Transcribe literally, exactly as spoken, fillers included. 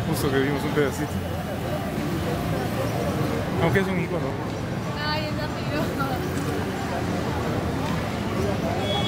Justo que vimos un pedacito. Aunque es un icono. Ay, es amigo.